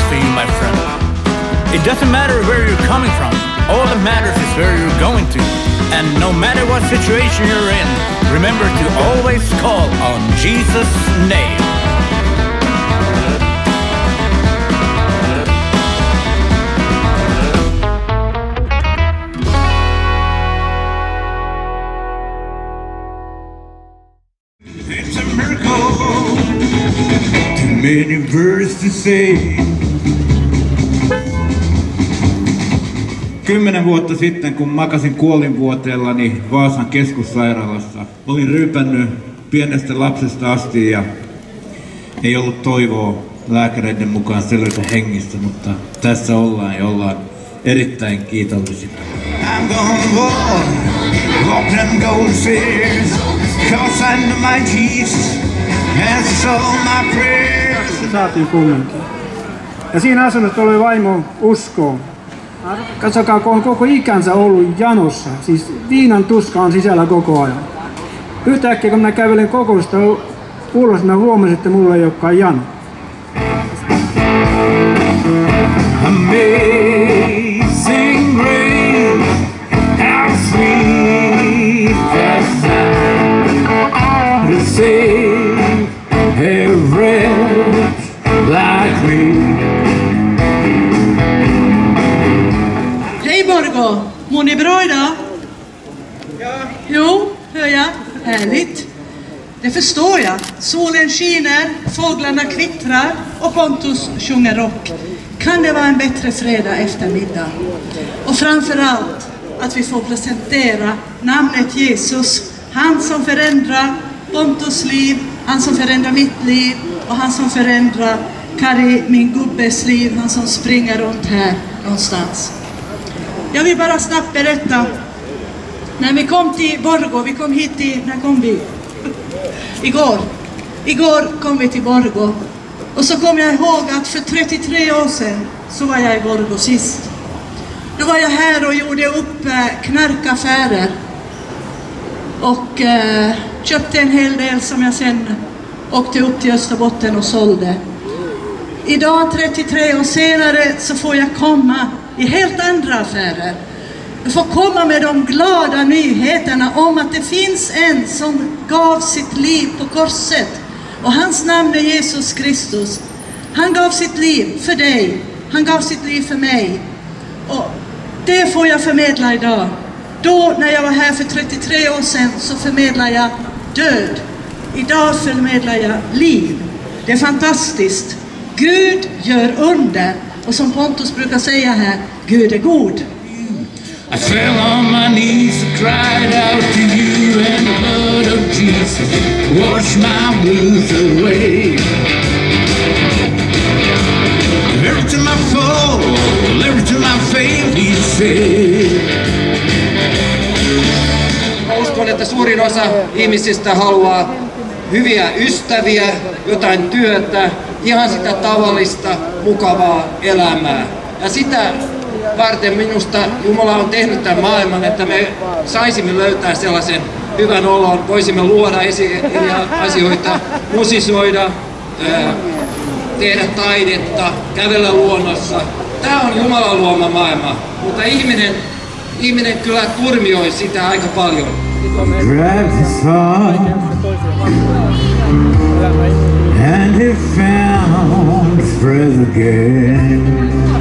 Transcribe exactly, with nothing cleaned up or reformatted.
for you, my friend. It doesn't matter where you're coming from. All that matters is where you're going to. And no matter what situation you're in, remember to always call on Jesus' name. It's a miracle. Too many words to say. Kymmenen vuotta sitten, kun makasin kuolinvuoteellani Vaasan keskussairaalassa, olin ryypännyt pienestä lapsesta asti ja ei ollut toivoa lääkäreiden mukaan selvitä hengissä, mutta tässä ollaan ja ollaan erittäin kiitollisia. I'm gonna walk, walk them gold stairs, 'cause I know my Jesus answers all my prayers. Se saatiin kumminkin. Ja siinä asunnossa oli vaimo uskoon. Katsokaa, kun on koko ikänsä ollut janossa, siis viinan tuska on sisällä koko ajan. Yhtäkkiä kun minä kävelen kokousta ulos, mä huomasin, että mulla ei olekaan jano. Amazing grace, how sweet the sound to save a wretch like me. Hej Borgå! Mår ni bra idag? Ja. Jo, hör jag. Härligt. Det förstår jag. Solen skiner, fåglarna kvittrar och Pontus sjunger rock. Kan det vara en bättre fredag eftermiddag? Och framförallt att vi får presentera namnet Jesus. Han som förändrar Pontus liv, han som förändrar mitt liv och han som förändrar Kari, min gubbes liv, han som springer runt här någonstans. Jag vill bara snabbt berätta. När vi kom till Borgå, vi kom hit till, när kom vi? Igår. Igår kom vi till Borgå. Och så kom jag ihåg att för trettiotre år sedan så var jag i Borgå sist. Då var jag här och gjorde upp knarkaffärer. Och eh, köpte en hel del som jag sen åkte upp till Österbotten och sålde. Idag, trettiotre år senare, så får jag komma i helt andra affärer. Jag får komma med de glada nyheterna om att det finns en som gav sitt liv på korset. Och hans namn är Jesus Kristus. Han gav sitt liv för dig. Han gav sitt liv för mig. Och det får jag förmedla idag. Då när jag var här för trettiotre år sedan så förmedlar jag död. Idag förmedlar jag liv. Det är fantastiskt. Gud gör under. Och som Pontus brukar säga här, Gud är god. I fell on my knees and cried out to you, and the blood of Jesus washed my blues away. Every time I fall, every time I fail, He said. Uskon, että suurin osa ihmisistä haluaa hyviä ystäviä, jotain työtä, ihan sitä tavallista, mukavaa elämää. Ja sitä varten minusta Jumala on tehnyt tämän maailman, että me saisimme löytää sellaisen hyvän olon, voisimme luoda esi- asioita, musisoida, tehdä taidetta, kävellä luonnossa. Tämä on Jumalan luoma maailma, mutta ihminen, ihminen kyllä turmioi sitä aika paljon. And he found his breath again.